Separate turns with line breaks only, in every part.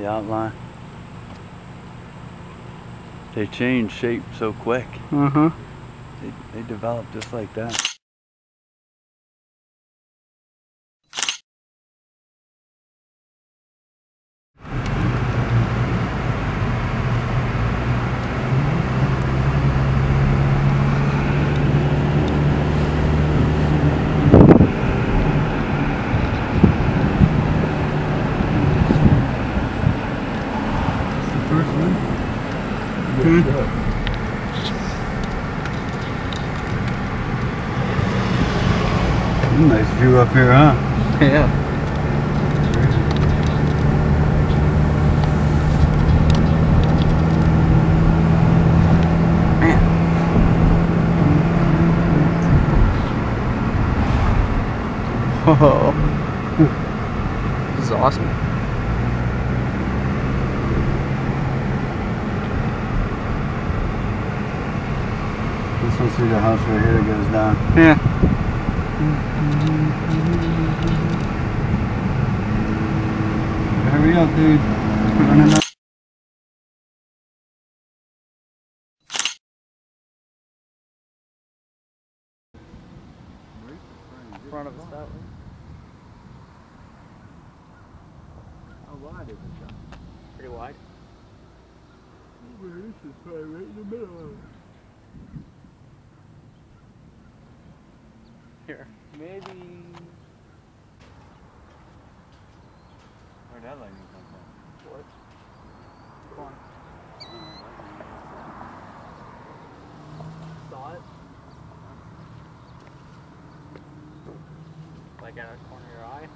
the outline. They change shape so quick. They develop just like that. Nice view up here, huh?
Yeah. Man. Oh. This is awesome.
This one's through the house right here that goes down.
Yeah.
Hurry up, dude. Running up.
Front of us that way.
How wide is it, John?
Pretty wide.
This is probably right in the middle of it.
Here. Maybe.
Where'd that lightning come from?
What? Come on. Saw it? Like out of the corner of your eye?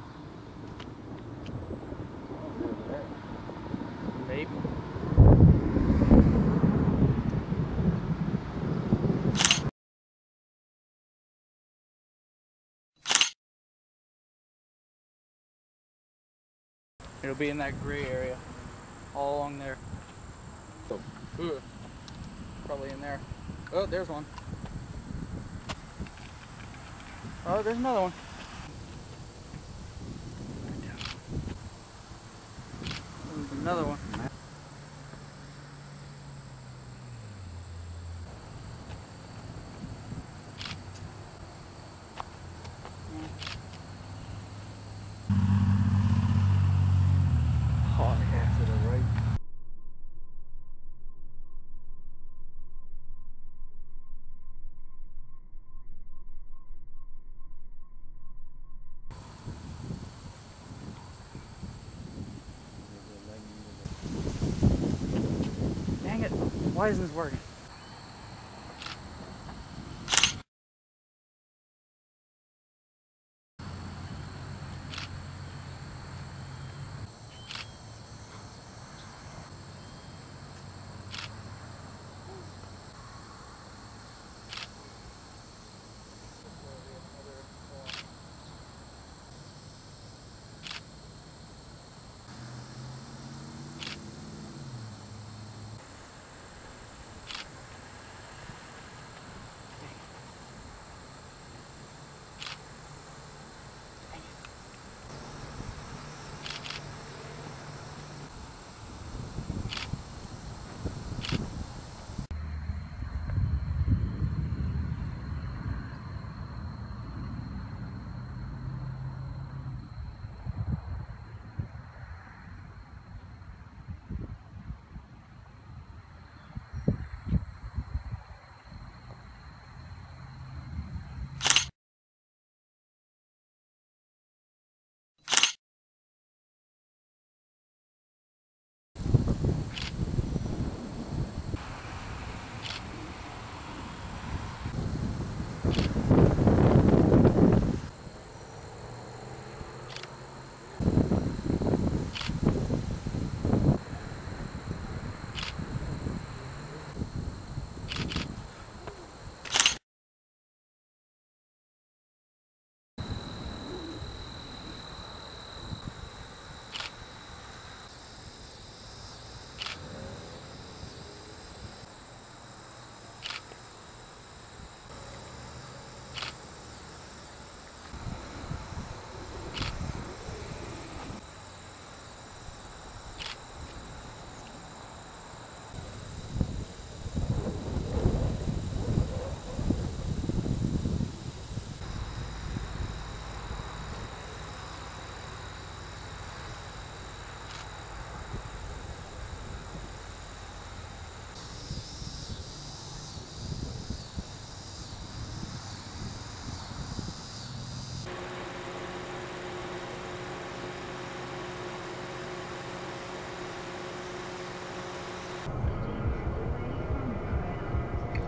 Maybe. It'll be in that gray area, all along there. Ooh, probably in there. Oh, there's one. Oh, there's another one. There's another one. Oh, yeah, to the right. Dang it, why isn't this working?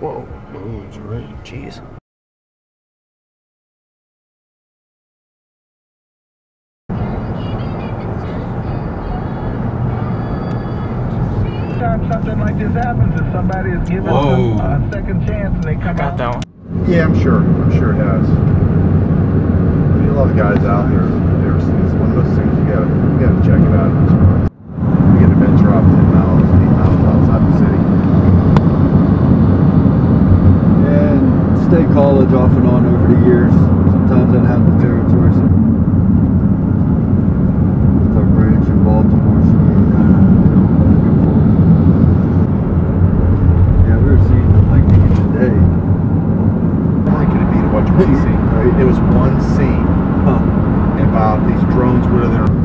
Whoa, oh, it's right. Jeez.
Anytime something like this happens, if somebody is given a second chance and they come out.
that one.
Yeah, I'm sure it has. I mean, a lot of guys out there, it's one of those things you gotta check it out. You get to venture off 10 miles, 8 miles outside the city.
And state college off and on over the years. Sometimes I'd have the territory. So with our branch in Baltimore, so we were kind of back and forth. Yeah, we were seeing it like the day.
How could it be to watch one scene?
Right.
It was one scene about these drones where they're